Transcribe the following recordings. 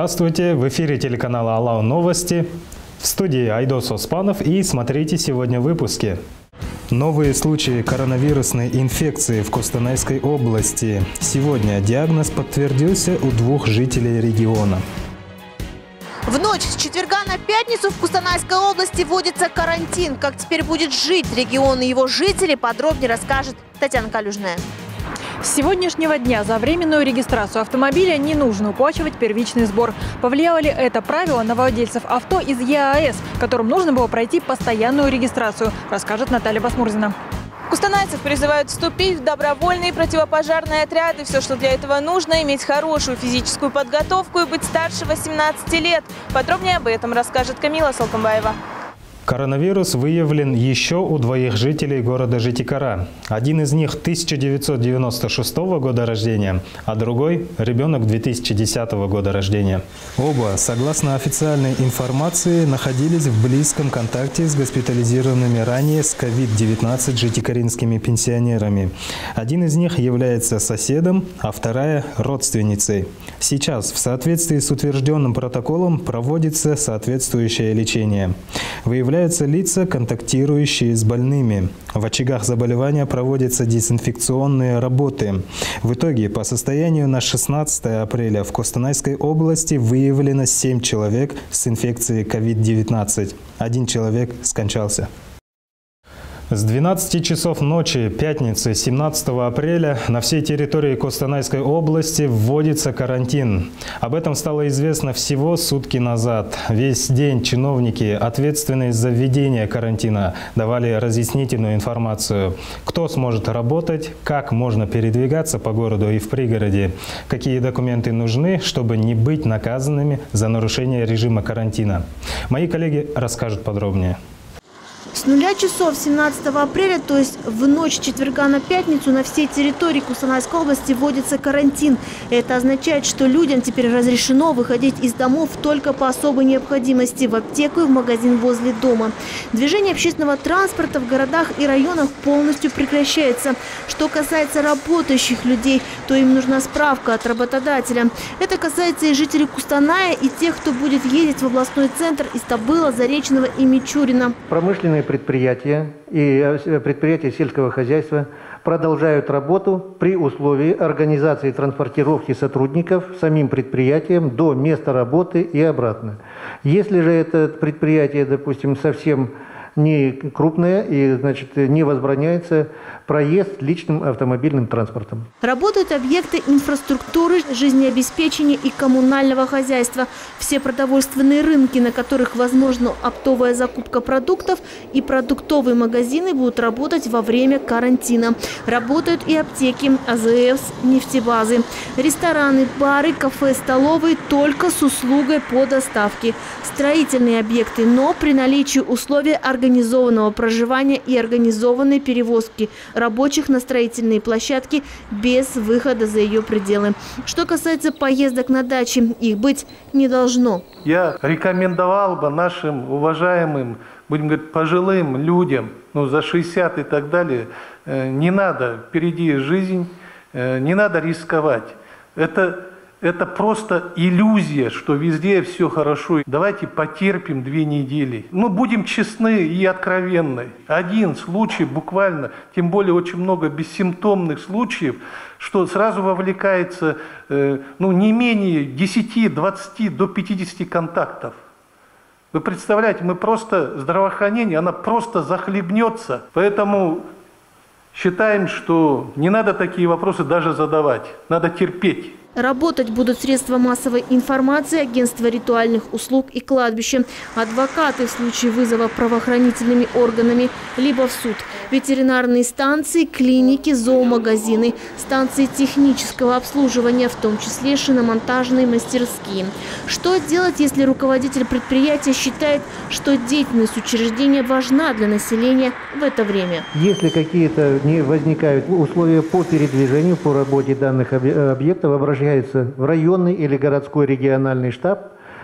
Здравствуйте! В эфире телеканала «Алау Новости». В студии Айдос Оспанов, и смотрите сегодня в выпуске. Новые случаи коронавирусной инфекции в Костанайской области. Сегодня диагноз подтвердился у 2 жителей региона. В ночь с четверга на пятницу в Костанайской области вводится карантин. Как теперь будет жить регион и его жители, подробнее расскажет Татьяна Калюжная. С сегодняшнего дня за временную регистрацию автомобиля не нужно уплачивать первичный сбор. Повлияло ли это правило на владельцев авто из ЕАЭС, которым нужно было пройти постоянную регистрацию, расскажет Наталья Басмурзина. Кустанайцев призывают вступить в добровольные противопожарные отряды. Все, что для этого нужно, иметь хорошую физическую подготовку и быть старше 18 лет. Подробнее об этом расскажет Камила Салкамбаева. Коронавирус выявлен еще у 2 жителей города Житикара. Один из них 1996 года рождения, а другой – ребенок 2010 года рождения. Оба, согласно официальной информации, находились в близком контакте с госпитализированными ранее с COVID-19 житикаринскими пенсионерами. Один из них является соседом, а вторая – родственницей. Сейчас в соответствии с утвержденным протоколом проводится соответствующее лечение. Выявляются лица, контактирующие с больными. В очагах заболевания проводятся дезинфекционные работы. В итоге, по состоянию на 16 апреля в Костанайской области выявлено 7 человек с инфекцией COVID-19. 1 человек скончался. С 12 часов ночи пятницы 17 апреля на всей территории Костанайской области вводится карантин. Об этом стало известно всего сутки назад. Весь день чиновники, ответственные за введение карантина, давали разъяснительную информацию. Кто сможет работать, как можно передвигаться по городу и в пригороде, какие документы нужны, чтобы не быть наказанными за нарушение режима карантина. Мои коллеги расскажут подробнее. С 0 часов 17 апреля, то есть в ночь четверга на пятницу, на всей территории Костанайской области вводится карантин. Это означает, что людям теперь разрешено выходить из домов только по особой необходимости, в аптеку и в магазин возле дома. Движение общественного транспорта в городах и районах полностью прекращается. Что касается работающих людей, то им нужна справка от работодателя. Это касается и жителей Кустаная, и тех, кто будет ездить в областной центр из Табыла, Заречного и Мичурина. Промышленные предприятия и предприятия сельского хозяйства продолжают работу при условии организации транспортировки сотрудников самим предприятием до места работы и обратно. Если же это предприятие, допустим, совсем не крупное, и, значит, не возбраняется проезд личным автомобильным транспортом. Работают объекты инфраструктуры, жизнеобеспечения и коммунального хозяйства. Все продовольственные рынки, на которых возможна оптовая закупка продуктов, и продуктовые магазины будут работать во время карантина. Работают и аптеки, АЗС, нефтебазы, рестораны, бары, кафе, столовые только с услугой по доставке. Строительные объекты, но при наличии условий организованного проживания и организованной перевозки рабочих на строительные площадки без выхода за ее пределы. Что касается поездок на дачи, их быть не должно. Я рекомендовал бы нашим уважаемым, будем говорить, пожилым людям, за 60 и так далее, не надо, впереди жизнь, не надо рисковать. Это просто иллюзия, что везде все хорошо. Давайте потерпим 2 недели. Будем честны и откровенны. Один случай буквально, тем более очень много бессимптомных случаев, что сразу вовлекается не менее 10, 20 до 50 контактов. Вы представляете, здравоохранение, она просто захлебнется. Поэтому считаем, что не надо такие вопросы даже задавать. Надо терпеть. Работать будут средства массовой информации, агентства ритуальных услуг и кладбища, адвокаты в случае вызова правоохранительными органами, либо в суд, ветеринарные станции, клиники, зоомагазины, станции технического обслуживания, в том числе шиномонтажные мастерские. Что делать, если руководитель предприятия считает, что деятельность учреждения важна для населения в это время? Если какие-то не возникают условия по передвижению, по работе данных объектов, обращаются в районный или городской региональный штаб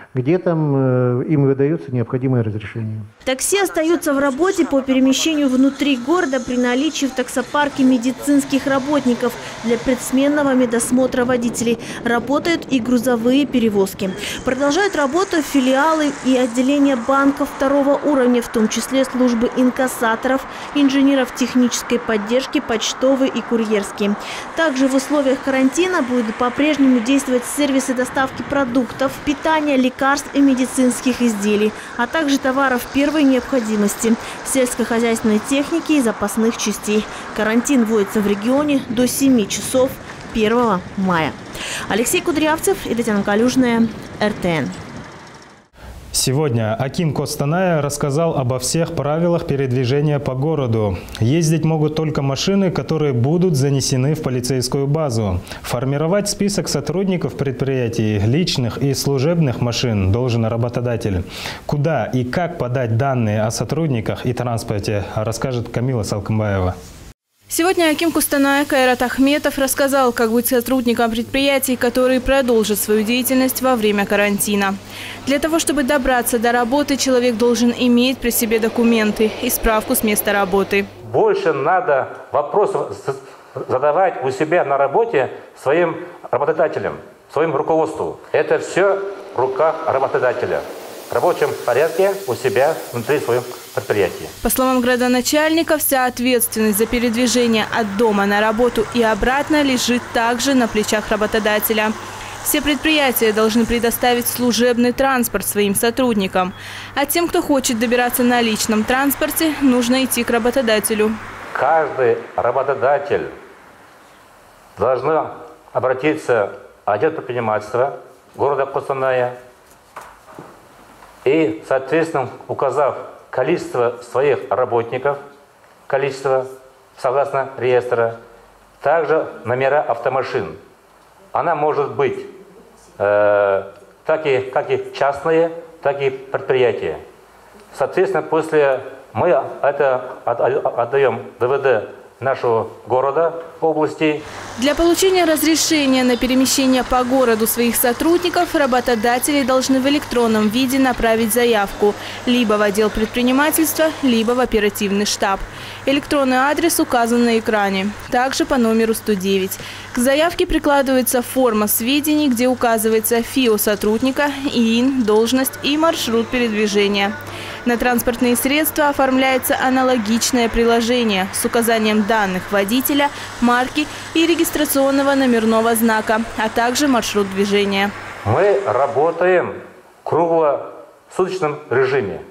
где там им выдается необходимое разрешение. Такси остаются в работе по перемещению внутри города при наличии в таксопарке медицинских работников для предсменного медосмотра водителей. Работают и грузовые перевозки. Продолжают работу филиалы и отделения банков второго уровня, в том числе службы инкассаторов, инженеров технической поддержки, почтовые и курьерские. Также в условиях карантина будут по-прежнему действовать сервисы доставки продуктов, питания, лекарств и медицинских изделий, а также товаров первой необходимости, сельскохозяйственной техники и запасных частей. Карантин вводится в регионе до 7 часов 1 мая. Алексей Кудрявцев и Татьяна Калюжная, РТН. Сегодня аким Костаная рассказал обо всех правилах передвижения по городу. Ездить могут только машины, которые будут занесены в полицейскую базу. Формировать список сотрудников предприятий, личных и служебных машин должен работодатель. Куда и как подать данные о сотрудниках и транспорте, расскажет Камила Салкамбаева. Сегодня аким Костаная Кайрат Ахметов рассказал, как быть сотрудником предприятий, которые продолжат свою деятельность во время карантина. Для того, чтобы добраться до работы, человек должен иметь при себе документы и справку с места работы. Больше надо вопросов задавать у себя на работе своим работодателям, своим руководству. Это все в руках работодателя. В рабочем порядке у себя внутри своего предприятия. По словам градоначальника, вся ответственность за передвижение от дома на работу и обратно лежит также на плечах работодателя. Все предприятия должны предоставить служебный транспорт своим сотрудникам. А тем, кто хочет добираться на личном транспорте, нужно идти к работодателю. Каждый работодатель должен обратиться в отдел предпринимательства города Костаная и, соответственно, указав количество своих работников, количество согласно реестра, также номера автомашин. Она может быть как и частные, так и предприятия. Соответственно, после мы это отдаем ДВД нашего города, области. Для получения разрешения на перемещение по городу своих сотрудников работодатели должны в электронном виде направить заявку либо в отдел предпринимательства, либо в оперативный штаб. Электронный адрес указан на экране, также по номеру 109. К заявке прикладывается форма сведений, где указывается ФИО сотрудника, ИИН, должность и маршрут передвижения. На транспортные средства оформляется аналогичное приложение с указанием данных водителя, марки и регистрационного номерного знака, а также маршрут движения. Мы работаем в круглосуточном режиме.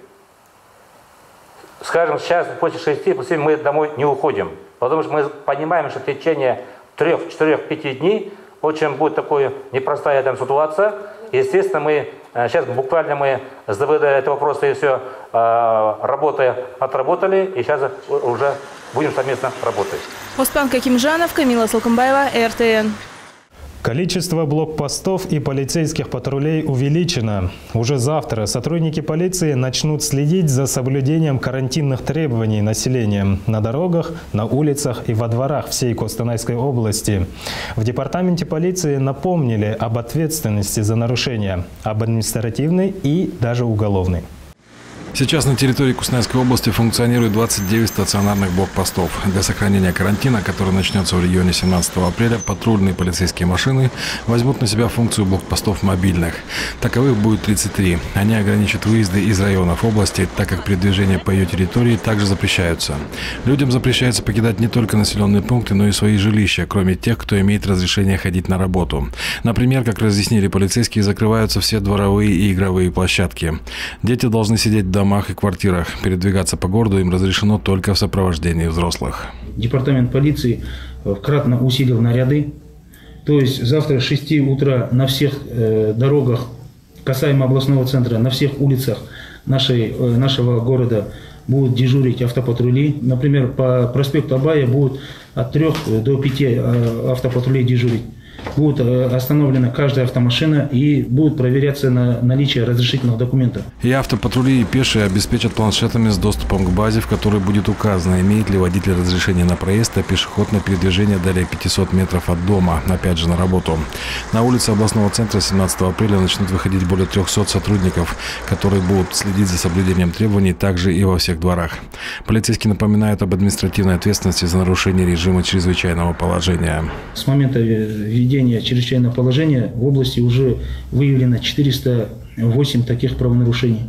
Скажем, сейчас после 6 мы домой не уходим, потому что мы понимаем, что в течение 3, 4, 5 дней очень будет такая непростая ситуация. Естественно, мы сейчас буквально мы с ДВД этого вопроса и все отработали, и сейчас уже будем совместно работать. Оспан Кимжанов, Камила Салкамбаева, РТН. Количество блокпостов и полицейских патрулей увеличено. Уже завтра сотрудники полиции начнут следить за соблюдением карантинных требований населения на дорогах, на улицах и во дворах всей Костанайской области. В департаменте полиции напомнили об ответственности за нарушения, об административной и даже уголовной. Сейчас на территории Костанайской области функционирует 29 стационарных блокпостов. Для сохранения карантина, который начнется в регионе 17 апреля, патрульные полицейские машины возьмут на себя функцию блокпостов мобильных. Таковых будет 33. Они ограничат выезды из районов области, так как передвижения по ее территории также запрещаются. Людям запрещается покидать не только населенные пункты, но и свои жилища, кроме тех, кто имеет разрешение ходить на работу. Например, как разъяснили полицейские, закрываются все дворовые и игровые площадки. Дети должны сидеть в домах и квартирах. Передвигаться по городу им разрешено только в сопровождении взрослых. Департамент полиции кратно усилил наряды. То есть завтра с 6 утра на всех дорогах, касаемо областного центра, на всех улицах нашего города будут дежурить автопатрули. Например, по проспекту Абая будут от 3 до 5 автопатрулей дежурить. Будет остановлена каждая автомашина и будет проверяться на наличие разрешительных документов. И автопатрули, и пешие обеспечат планшетами с доступом к базе, в которой будет указано, имеет ли водитель разрешение на проезд, а пешеход на передвижение далее 500 метров от дома, опять же на работу. На улице областного центра 17 апреля начнут выходить более 300 сотрудников, которые будут следить за соблюдением требований также и во всех дворах. Полицейские напоминают об административной ответственности за нарушение режима чрезвычайного положения. С момента введения чрезвычайного положения в области уже выявлено 408 таких правонарушений.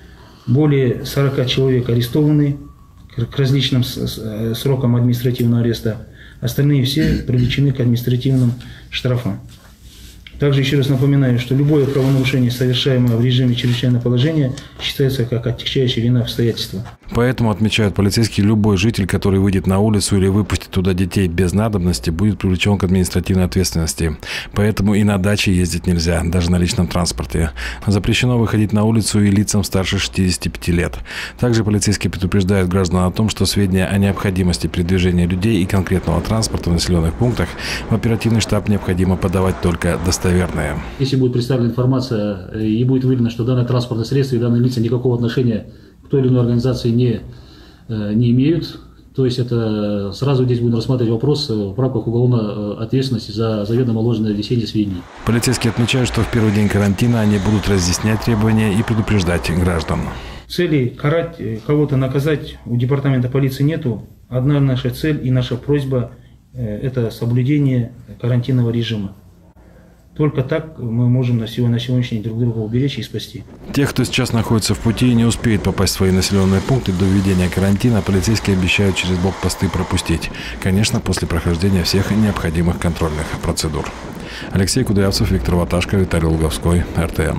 Более 40 человек арестованы к различным срокам административного ареста. Остальные все привлечены к административным штрафам. Также еще раз напоминаю, что любое правонарушение, совершаемое в режиме чрезвычайного положения, считается как отягчающая вина обстоятельства. Поэтому, отмечают полицейские, любой житель, который выйдет на улицу или выпустит туда детей без надобности, будет привлечен к административной ответственности. Поэтому и на даче ездить нельзя, даже на личном транспорте. Запрещено выходить на улицу и лицам старше 65 лет. Также полицейские предупреждают граждан о том, что сведения о необходимости передвижения людей и конкретного транспорта в населенных пунктах в оперативный штаб необходимо подавать только достоверные. Если будет представлена информация и будет выявлено, что данное транспортное средство и данные лица никакого отношения к той или иной организации не имеют, то есть это сразу здесь будем рассматривать вопрос в рамках уголовной ответственности за заведомо ложное внесение сведений. Полицейские отмечают, что в первый день карантина они будут разъяснять требования и предупреждать граждан. Цели карать, кого-то наказать у департамента полиции нету. Одна наша цель и наша просьба – это соблюдение карантинного режима. Только так мы можем на сегодняшний день друг друга уберечь и спасти. Тех, кто сейчас находится в пути и не успеет попасть в свои населенные пункты до введения карантина, полицейские обещают через блокпосты пропустить. Конечно, после прохождения всех необходимых контрольных процедур. Алексей Кудрявцев, Виктор Ваташко, Виталий Луговской, РТМ.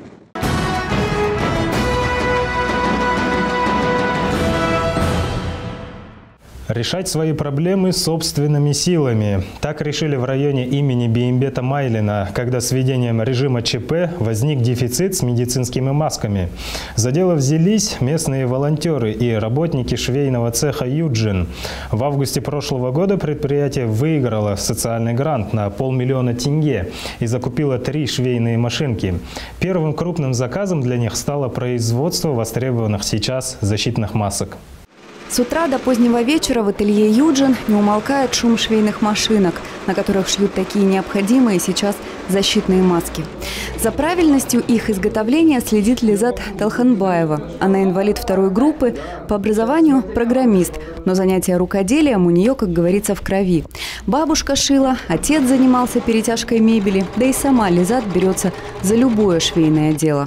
Решать свои проблемы собственными силами. Так решили в районе имени Беймбета Майлина, когда с введением режима ЧП возник дефицит с медицинскими масками. За дело взялись местные волонтеры и работники швейного цеха «Юджин». В августе прошлого года предприятие выиграло социальный грант на 500 000 тенге и закупило 3 швейные машинки. Первым крупным заказом для них стало производство востребованных сейчас защитных масок. С утра до позднего вечера в ателье «Юджин» не умолкает шум швейных машинок, на которых шьют такие необходимые сейчас защитные маски. За правильностью их изготовления следит Лизат Талханбаева. Она инвалид 2-й группы, по образованию программист, но занятия рукоделием у нее, как говорится, в крови. Бабушка шила, отец занимался перетяжкой мебели, да и сама Лизат берется за любое швейное дело.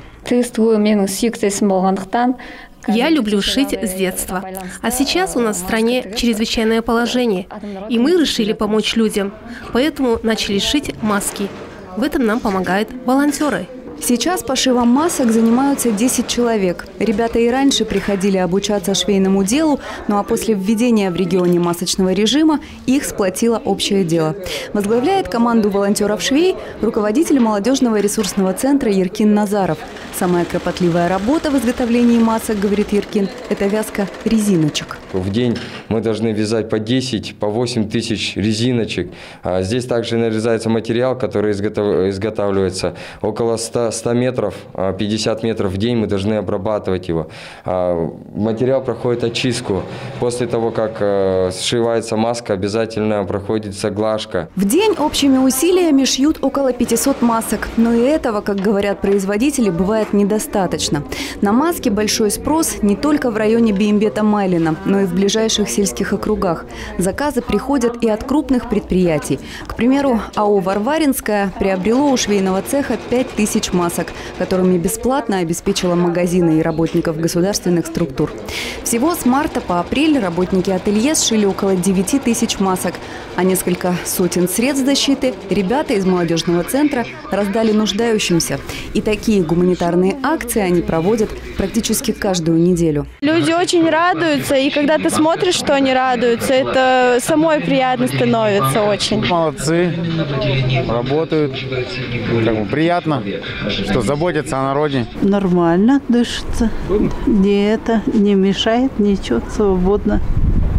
Я люблю шить с детства. А сейчас у нас в стране чрезвычайное положение. И мы решили помочь людям. Поэтому начали шить маски. В этом нам помогают волонтеры. Сейчас пошивом масок занимаются 10 человек. Ребята и раньше приходили обучаться швейному делу, ну а после введения в регионе масочного режима их сплотило общее дело. Возглавляет команду волонтеров-швей руководитель молодежного ресурсного центра Еркин Назаров. Самая кропотливая работа в изготовлении масок, говорит Еркин, это вязка резиночек. В день мы должны вязать по 10, по 8 тысяч резиночек. Здесь также нарезается материал, который изготавливается около 100 метров, 50 метров в день мы должны обрабатывать его. Материал проходит очистку. После того, как сшивается маска, обязательно проходит глажка. В день общими усилиями шьют около 500 масок. Но и этого, как говорят производители, бывает недостаточно. На маски большой спрос не только в районе Беймбета Майлина, но и в ближайших сельских округах. Заказы приходят и от крупных предприятий. К примеру, АО «Варваринская» приобрело у швейного цеха 5000 масок, которыми бесплатно обеспечила магазины и работников государственных структур. Всего с марта по апрель работники ателье сшили около 9000 масок, а несколько сотен средств защиты ребята из молодежного центра раздали нуждающимся. И такие гуманитарные акции они проводят практически каждую неделю. Люди очень радуются, и когда ты смотришь, что они радуются, это самой приятно становится очень. Молодцы, работают, приятно, что заботятся о народе. Нормально дышится, не мешает, ничего, свободно.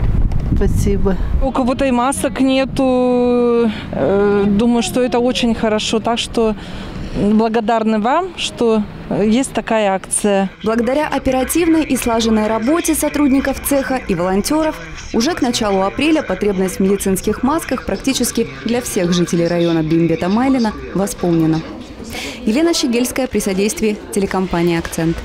Спасибо. У кого-то и масок нету. Думаю, что это очень хорошо. Так что благодарны вам, что есть такая акция. Благодаря оперативной и слаженной работе сотрудников цеха и волонтеров уже к началу апреля потребность в медицинских масках практически для всех жителей района Бимбета-Майлина восполнена. Елена Щегельская при содействии телекомпании «Акцент».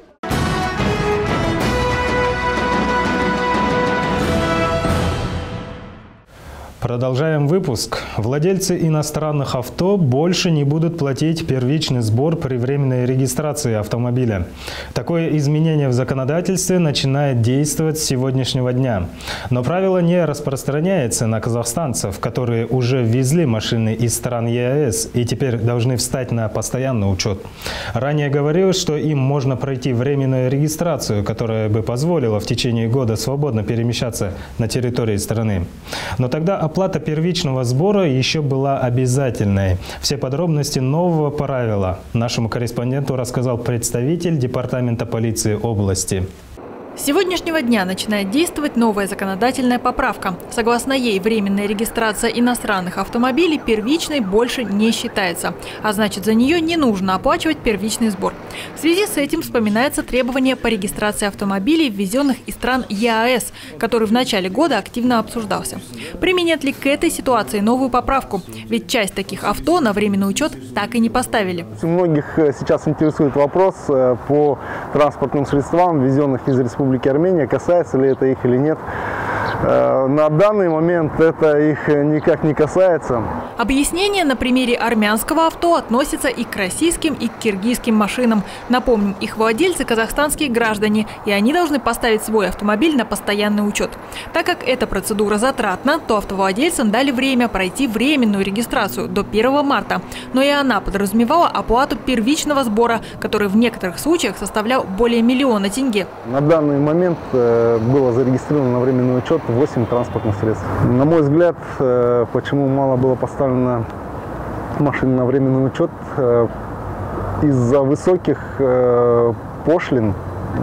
Продолжаем выпуск. Владельцы иностранных авто больше не будут платить первичный сбор при временной регистрации автомобиля. Такое изменение в законодательстве начинает действовать с сегодняшнего дня. Но правило не распространяется на казахстанцев, которые уже ввезли машины из стран ЕАЭС и теперь должны встать на постоянный учет. Ранее говорилось, что им можно пройти временную регистрацию, которая бы позволила в течение года свободно перемещаться на территории страны. Но тогда оплата первичного сбора еще была обязательной. Все подробности нового правила нашему корреспонденту рассказал представитель Департамента полиции области. С сегодняшнего дня начинает действовать новая законодательная поправка. Согласно ей, временная регистрация иностранных автомобилей первичной больше не считается. А значит, за нее не нужно оплачивать первичный сбор. В связи с этим вспоминается требование по регистрации автомобилей, ввезенных из стран ЕАЭС, который в начале года активно обсуждался. Применят ли к этой ситуации новую поправку? Ведь часть таких авто на временный учет так и не поставили. Многих сейчас интересует вопрос по транспортным средствам, ввезенных из Республики Армения, касается ли это их или нет. На данный момент это их никак не касается. Объяснение на примере армянского авто относится и к российским, и к киргизским машинам. Напомним, их владельцы казахстанские граждане, и они должны поставить свой автомобиль на постоянный учет. Так как эта процедура затратна, то автовладельцам дали время пройти временную регистрацию до 1 марта. Но и она подразумевала оплату первичного сбора, который в некоторых случаях составлял более 1 миллиона тенге. На данный момент было зарегистрировано на временный учет 8 транспортных средств. На мой взгляд, почему мало было поставлено машин на временный учет, из-за высоких пошлин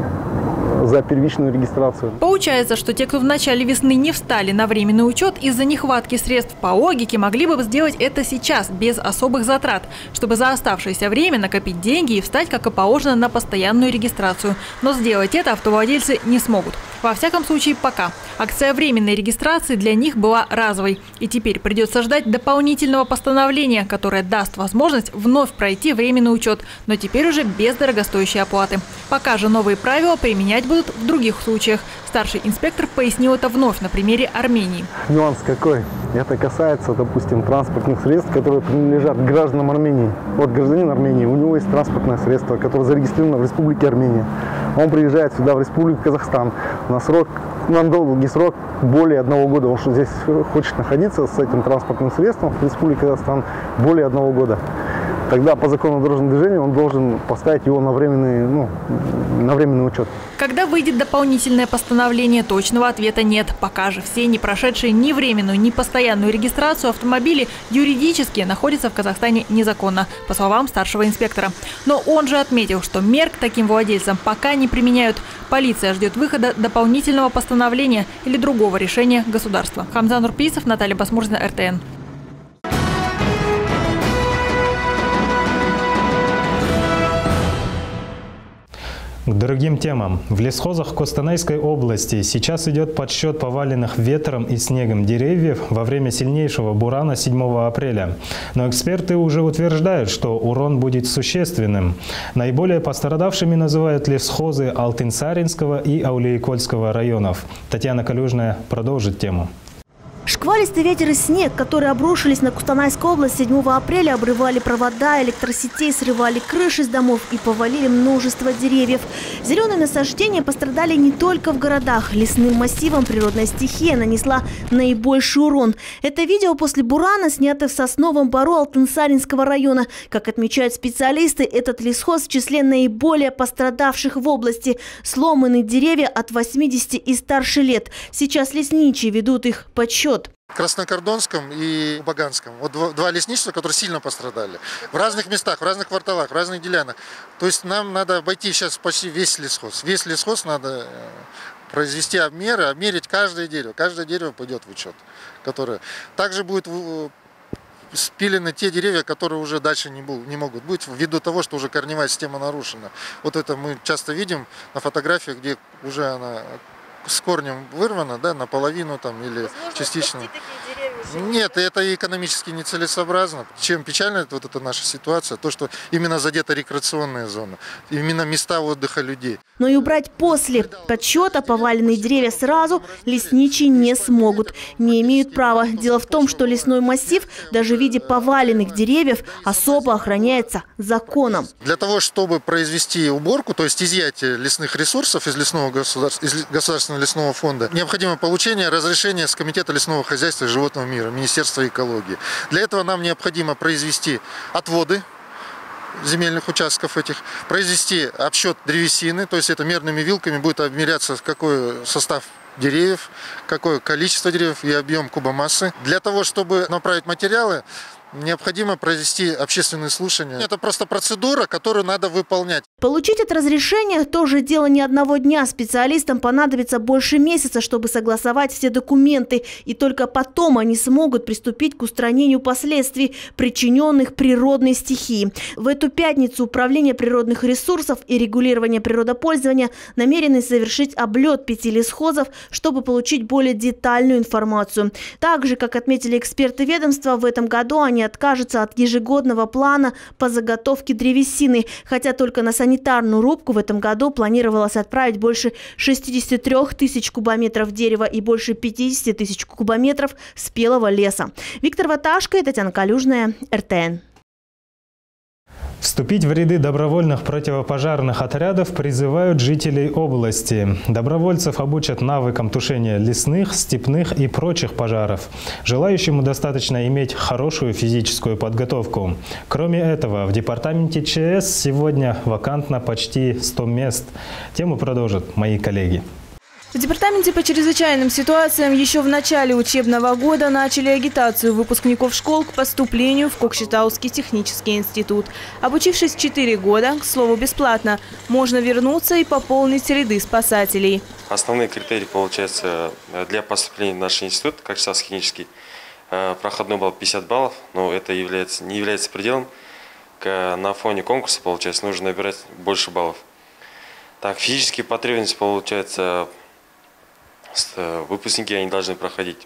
за первичную регистрацию. Получается, что те, кто в начале весны не встали на временный учет из-за нехватки средств, по логике могли бы сделать это сейчас, без особых затрат, чтобы за оставшееся время накопить деньги и встать, как и положено, на постоянную регистрацию. Но сделать это автовладельцы не смогут. Во всяком случае, пока. Акция временной регистрации для них была разовой. И теперь придется ждать дополнительного постановления, которое даст возможность вновь пройти временный учет, но теперь уже без дорогостоящей оплаты. Пока же новые правила применять будут в других случаях. Старший инспектор пояснил это вновь на примере Армении. Нюанс какой? Это касается, допустим, транспортных средств, которые принадлежат гражданам Армении. Вот гражданин Армении, у него есть транспортное средство, которое зарегистрировано в Республике Армения. Он приезжает сюда, в Республику Казахстан, на долгий срок, более 1 года. Он что здесь хочет находиться с этим транспортным средством в Республике Казахстан более 1 года. Тогда по закону дорожного движения он должен поставить его на временный учет. Когда выйдет дополнительное постановление, точного ответа нет. Пока же все не прошедшие ни временную, ни постоянную регистрацию автомобили юридически находятся в Казахстане незаконно, по словам старшего инспектора. Но он же отметил, что мер к таким владельцам пока не применяют. Полиция ждет выхода дополнительного постановления или другого решения государства. Хамзан Нурписов, Наталья Басмурзина, РТН. К другим темам. В лесхозах Костанайской области сейчас идет подсчет поваленных ветром и снегом деревьев во время сильнейшего бурана 7 апреля. Но эксперты уже утверждают, что урон будет существенным. Наиболее пострадавшими называют лесхозы Алтынсаринского и Аулиекольского районов. Татьяна Калюжная продолжит тему. Шквалистый ветер и снег, которые обрушились на Костанайскую область 7 апреля, обрывали провода электросетей, срывали крыши с домов и повалили множество деревьев. Зеленые насаждения пострадали не только в городах. Лесным массивам природная стихия нанесла наибольший урон. Это видео после бурана, снято в Сосновом Бору Алтынсаринского района. Как отмечают специалисты, этот лесхоз в числе наиболее пострадавших в области. Сломаны деревья от 80 и старше лет. Сейчас лесничие ведут их подсчет. В Краснокордонском и Баганском. Вот два лесничества, которые сильно пострадали. В разных местах, в разных кварталах, в разных делянах. То есть нам надо обойти сейчас почти весь лесхоз. Весь лесхоз надо произвести обмеры, обмерить каждое дерево. Каждое дерево пойдет в учет. Также будут спилены те деревья, которые уже дальше не могут быть, ввиду того, что уже корневая система нарушена. Вот это мы часто видим на фотографиях, где уже она с корнем вырвана, да, наполовину там или частично. Нет, это экономически нецелесообразно. Чем печально вот эта наша ситуация, то, что именно задета рекреационная зона, именно места отдыха людей. Но и убрать после подсчета поваленные деревья сразу лесничие не смогут, не имеют права. Дело в том, что лесной массив даже в виде поваленных деревьев особо охраняется законом. Для того, чтобы произвести уборку, то есть изъятие лесных ресурсов из государственного лесного фонда, необходимо получение разрешения с Комитета лесного хозяйства и животного мира, Министерства экологии. Для этого нам необходимо произвести отводы земельных участков этих, произвести обсчет древесины, то есть это мерными вилками будет обмеряться, какой состав деревьев, какое количество деревьев и объем кубомассы. Для того, чтобы направить материалы, необходимо провести общественные слушания. Это просто процедура, которую надо выполнять. Получить это разрешение тоже дело не одного дня. Специалистам понадобится больше месяца, чтобы согласовать все документы. И только потом они смогут приступить к устранению последствий, причиненных природной стихией. В эту пятницу Управление природных ресурсов и регулирования природопользования намерены совершить облет 5 лесхозов, чтобы получить более детальную информацию. Также, как отметили эксперты ведомства, в этом году они откажутся от ежегодного плана по заготовке древесины, хотя только на санитарную рубку в этом году планировалось отправить больше 63 тысяч кубометров дерева и больше 50 тысяч кубометров спелого леса. Виктор Ваташко и Татьяна Калюжная, РТН. Вступить в ряды добровольных противопожарных отрядов призывают жителей области. Добровольцев обучат навыкам тушения лесных, степных и прочих пожаров. Желающему достаточно иметь хорошую физическую подготовку. Кроме этого, в департаменте ЧС сегодня вакантно почти 100 мест. Тему продолжат мои коллеги. В департаменте по чрезвычайным ситуациям еще в начале учебного года начали агитацию выпускников школ к поступлению в Кокшетауский технический институт. Обучившись 4 года, к слову, бесплатно, можно вернуться и пополнить ряды спасателей. Основные критерии, получается, для поступления в наш институт, Кокшетауский технический, проходной балл 50 баллов, но это не является пределом. На фоне конкурса, получается, нужно набирать больше баллов. Так, физические потребности, получается, выпускники они должны проходить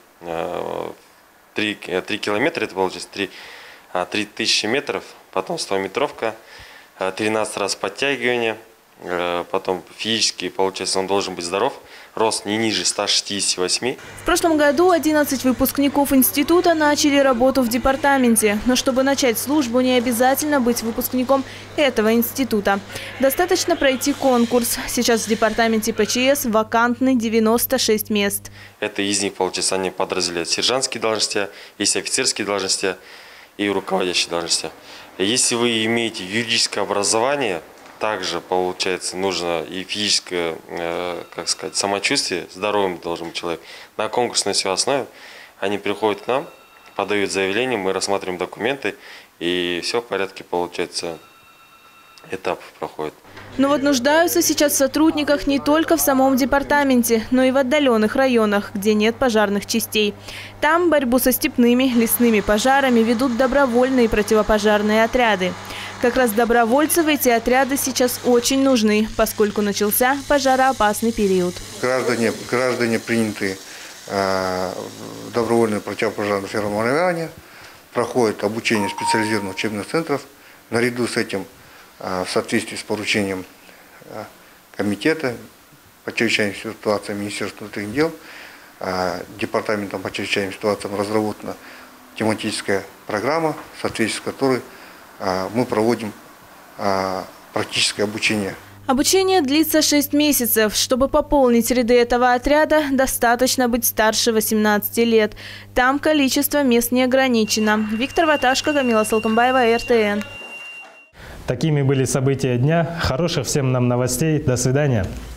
3 километра, это получается 3000 метров, потом 100-метровка, 13 раз подтягивание, потом физически, получается, он должен быть здоров, рост не ниже 168. В прошлом году 11 выпускников института начали работу в департаменте. Но чтобы начать службу, не обязательно быть выпускником этого института. Достаточно пройти конкурс. Сейчас в департаменте ПЧС вакантны 96 мест. Это из них, получается, они подразделяют сержантские должности, есть офицерские должности и руководящие должности. Если вы имеете юридическое образование, также, получается, нужно и физическое, как сказать, самочувствие, здоровым должен быть человек. На конкурсной всей основе они приходят к нам, подают заявление, мы рассматриваем документы, и все в порядке, получается, этап проходит. Но вот нуждаются сейчас в сотрудниках не только в самом департаменте, но и в отдаленных районах, где нет пожарных частей. Там борьбу со степными, лесными пожарами ведут добровольные противопожарные отряды. Как раз добровольцы в эти отряды сейчас очень нужны, поскольку начался пожароопасный период. Граждане приняты в добровольное противопожарное формирование, проходят обучение специализированных учебных центров. Наряду с этим, в соответствии с поручением комитета по чрезвычайным ситуациям Министерства внутренних дел, департаментом по чрезвычайным ситуациям разработана тематическая программа, в соответствии с которой мы проводим практическое обучение. Обучение длится 6 месяцев. Чтобы пополнить ряды этого отряда, достаточно быть старше 18 лет. Там количество мест не ограничено. Виктор Ваташко, Камила Салкомбаева, РТН. Такими были события дня. Хороших всем нам новостей. До свидания.